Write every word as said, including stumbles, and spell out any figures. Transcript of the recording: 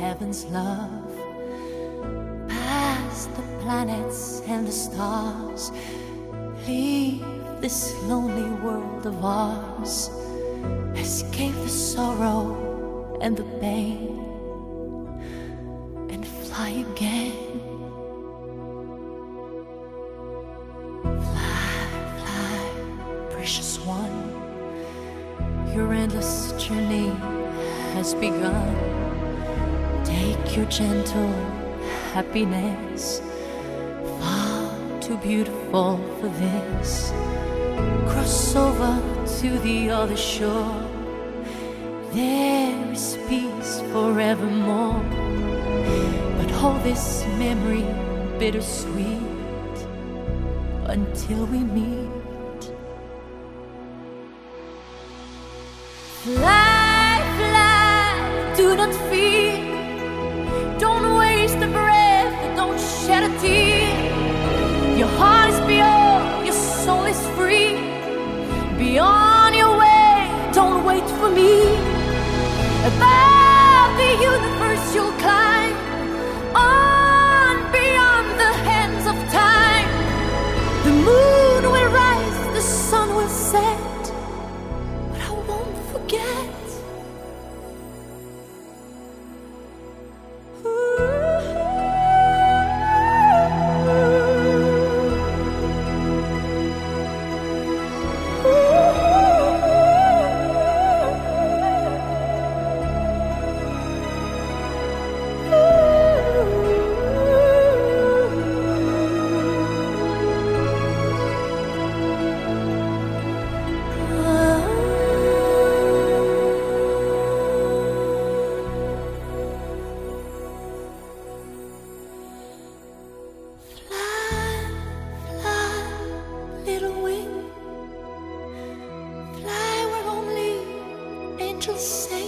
heaven's love. Past the planets and the stars, leave this lonely world of ours. Escape the sorrow and the pain and fly again. Fly, fly, precious one, your endless journey has begun. Take your gentle happiness, far too beautiful for this. Cross over to the other shore, there is peace forevermore. But hold this memory bittersweet until we meet. Fly, fly, do not fear. Don't waste a breath, don't shed a tear. Your heart is pure, your soul is free. Be on your way, don't wait for me. Above the universe you'll climb, on beyond the hands of time. The moon will rise, the sun will set, but I won't forget. Little wing, fly where only angels say.